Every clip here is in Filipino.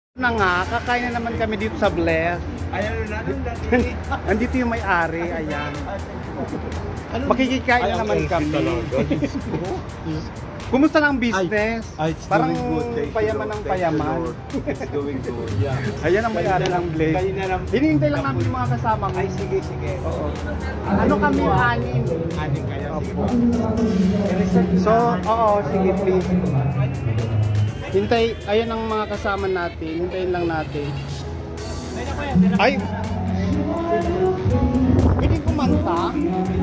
Na nga, kakain na naman kami dito sa Bless. Ayan na natin. Andito yung may-ari, ayan. Makikikain na naman kami. Kumusta na ang business? It's Parang doing good. Thank you, payaman ng Lord. Thank payaman. you, Lord. It's doing good. Yeah. Ayan ang may-ari ng Bless. Kayo na lang. Hinihintay lang namin yung mga kasama mo. Ay, sige. Oo. Ano kami, anim? Aning kayo. Sige po. So, oo, sige please. Hintay, ayan ang mga kasama natin. Hintayin lang natin. Ay! Pwede kumanta?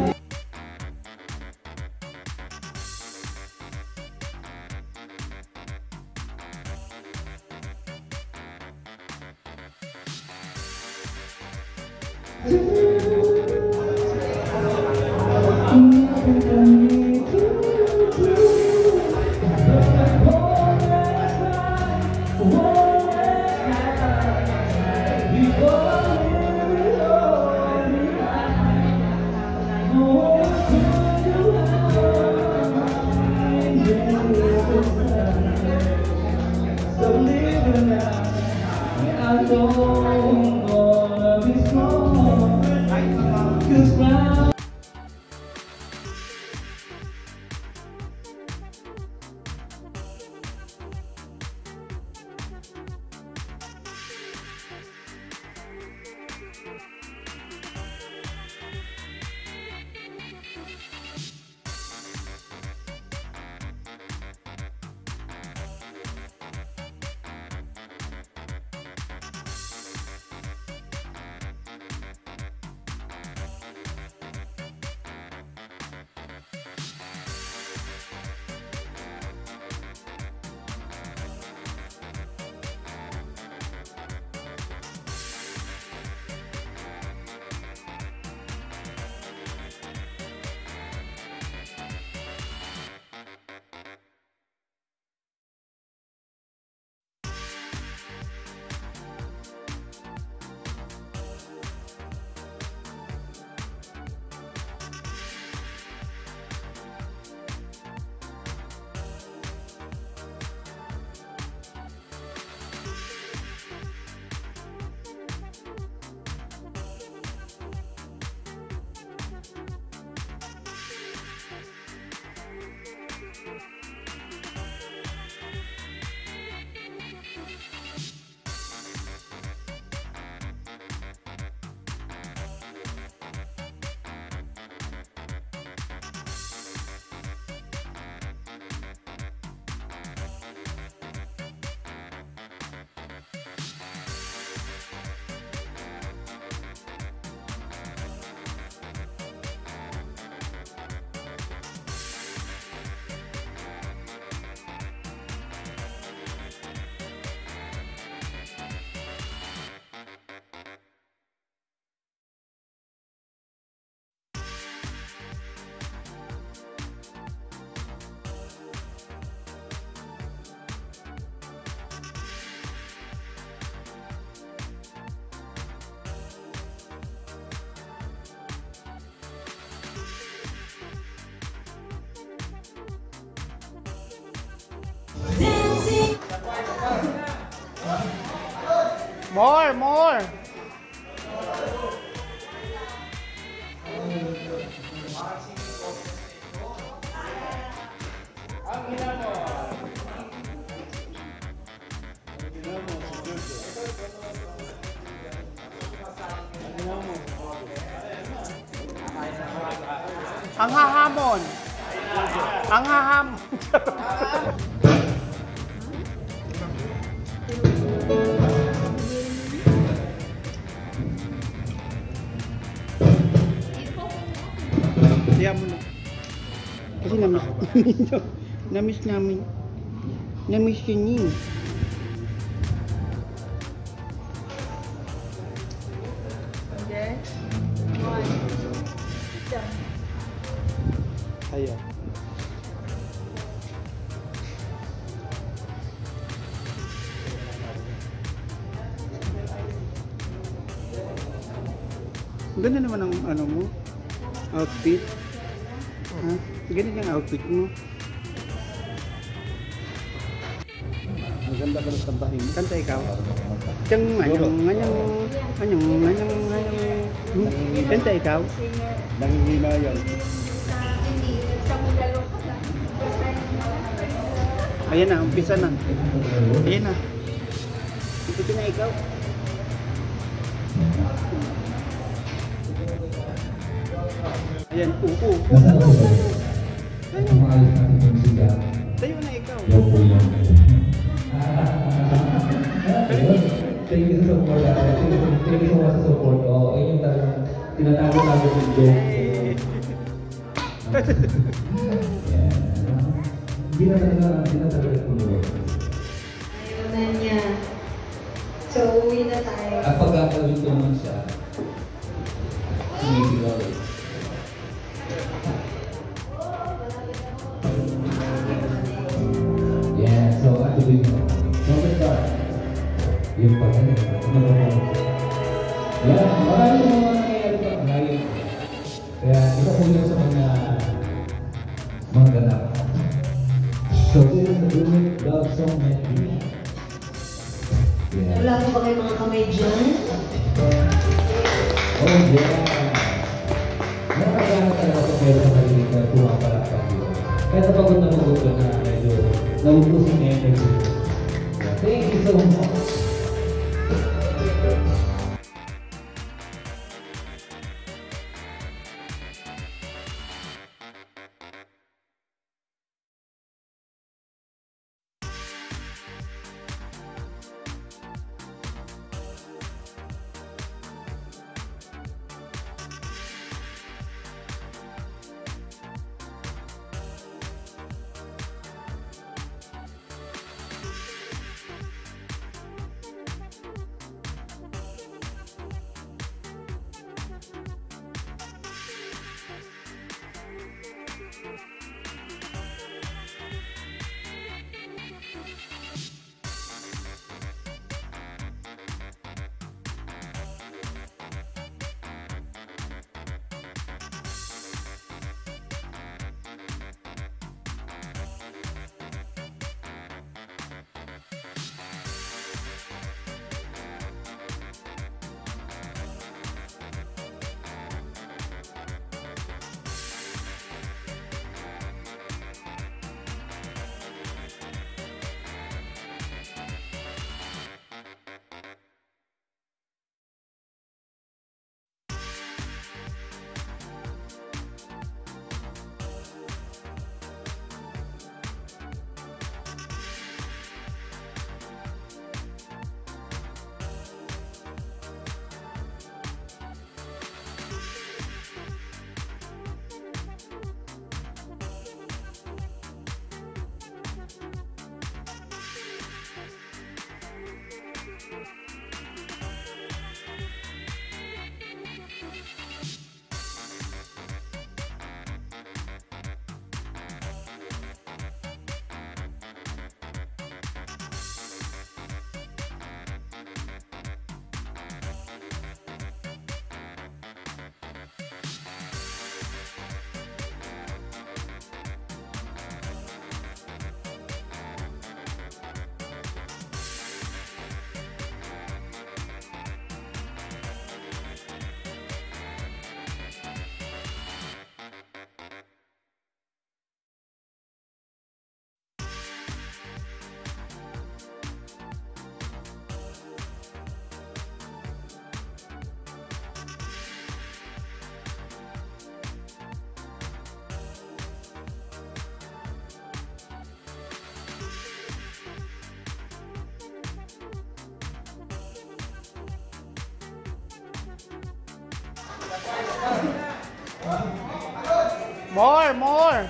More! Ang hahamon. Ang haham. Diyan mo na. Kasi namiss namin. Namiss yun yun. Ayan. Ganda naman ang ano mo, outfit. Ha? Ganyan yung outfit mo. Ganda ka ng kantahin mo. Kanta ikaw. Nganyang. Kanta ikaw. Nangihina yan. Ayan na, umpisa na. Ayan na. Ito na ikaw. Ayan, tayo na ikaw. Thank you so much. Thank you so much sa support. Oo, ayun yung talagang tinatago-tago yung joke. Hindi na talaga kumulo. Ayaw na niya. So, uwi na tayo. At pagkakawin ko naman siya, sumisigaw. Yeah, so at the beginning, number start. Yung pagkakas. Yeah, marami mga nangyayari pa ngayon. Kaya isa po yun sa mga ganap. So this is the Blumet Love Song Medley. Yeah. Wala po ba kayo mga kamay dyan? Oh yeah! Nakagana talaga kung meron sa kalilig na pumapalakpak yun. Kaya pagod na medyo naubos yung energy. Thank you so much! More.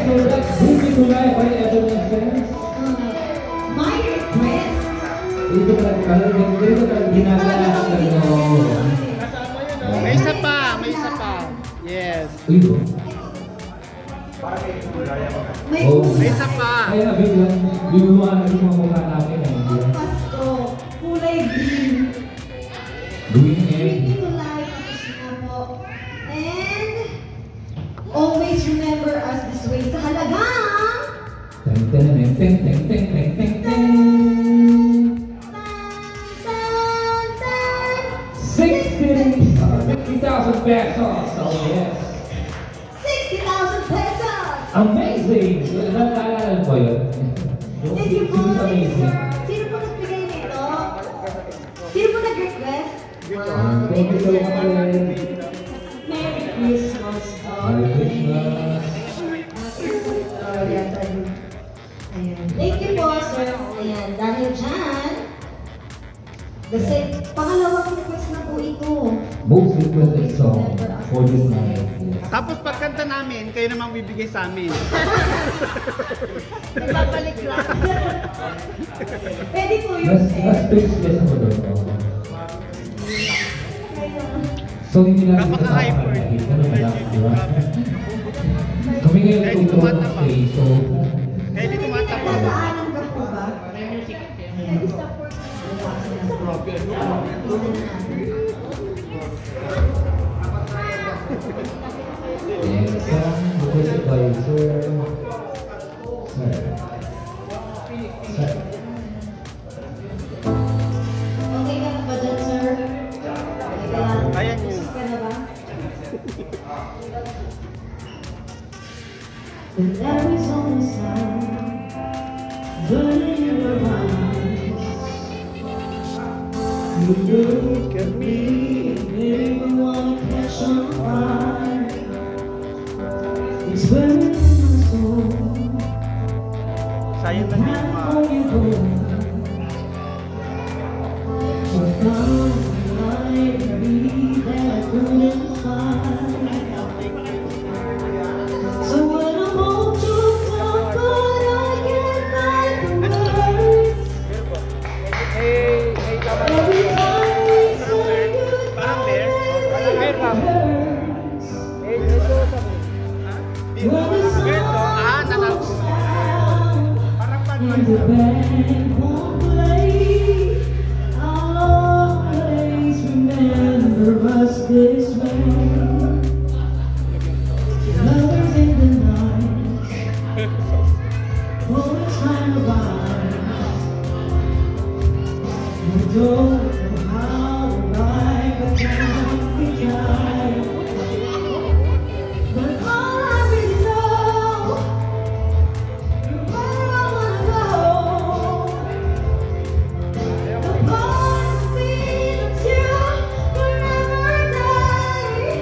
so let's bring it to life by Evanescence. My request. Dito ka ginagawa ka May isa pa, may isa pa. Yes. Uy, bro. May Oh. May isa pa. Kaya biglang binuhaan yung mga mukha namin. Pasko, kulay green. Green egg. Bring to life tapos na po. And always remember us this way sa halagang Teng teng teng teng teng teng teng teng. 60,000 pesos. Oh yes. 60,000 pesos! Amazing! Naalala ko yun. Thank you po, Amazing. sir. Sino po nagbigay nito? Sino po nag-request? Thank you so much. Merry Christmas. Merry Christmas. Ayan. Thank you po, sir. Ayan. Dahil dyan, pangalawang request na po ito. Most requested song for this night. Tapos pagkanta namin, kayo namang bibigay sa amin. Nagbabalik lang. Pwede po yun, Mas sir. speechless ako doon. So hindi natin Napaka-hyper. Ano ba lang, di ba? Kami ngayon Kahit tutulong ng tumatapa. stage, so Kaya di tumatapa. Dadaanan ka po ba? and song requested by Sir. Okay ka na ba dyan, sir? Okay ka na? Kaya niyo. Gusto ka na ba? When there is only sun burning in your eyes, you look at me and make me wanna catch on fire. It's burning in my soul. Sayang lang yung mga... Before you go, I found a light in me that I couldn't find. So when I'm all choked up, but I can't find the words. Every time we say goodbye, it hurts. When the sun goes down and the band won't play, I'll always remember us this way. Lovers in the night, poets find a rhyme. We don't know how to write, but now we try. But all I really know, you're where I wanna go. The part of me that's you forever die.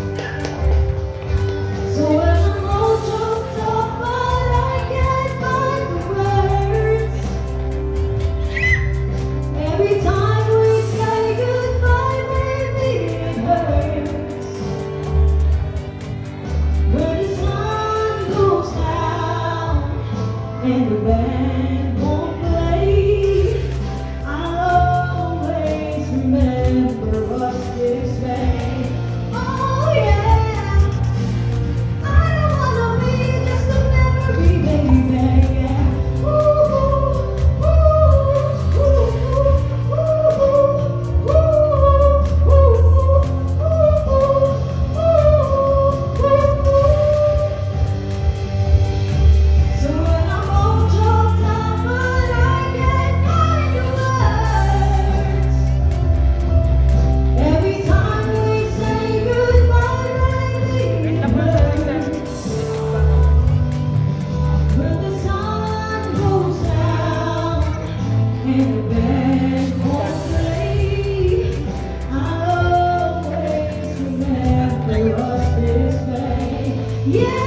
So when I'm all choked up, but I can't find the words. Every time we say goodbye, baby, it hurts. When the sun goes down and the band won't play, I'll always remember us this way. Oh yeah, I don't wanna be just a memory, baby. Yeah. Ooh, ooh, ooh, ooh, ooh, ooh, ooh, So when I'm all choked up, but I can't find the words. Every time we say goodbye, baby, it hurts. When the sun goes down and the band won't play, I'll always remember us this way. Yeah,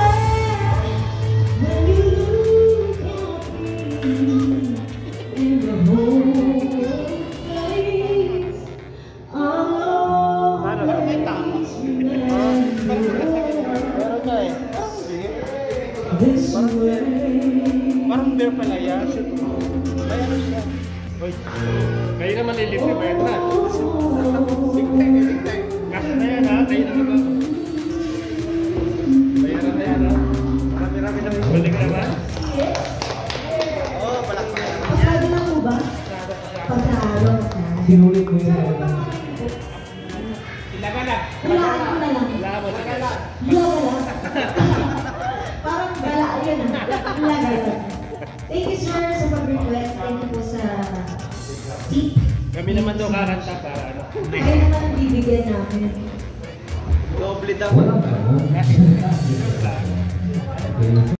when you look at me in the whole face, I'll always remember. this way. Parang beer pala yan. May ano siya. Uy, kayo naman lilibre ba yan ha? Kasi na yan ha, kayo naman ba? Bayaran na yan ha. Marami-rami lang yung huling naman. Oo, palakpak. Pasado na po ba? Pasado. Sinulit ko yun. Ilaga na. Hulaan ko na lang. Ilaga mo. Gala. Parang gala yun ah. Gala. Thank you sir sa pag-request. Thank you po sa tip. Kami naman daw kakanta para ano. Kayo naman ang bibigyan namin. Doble daw. Walang ano.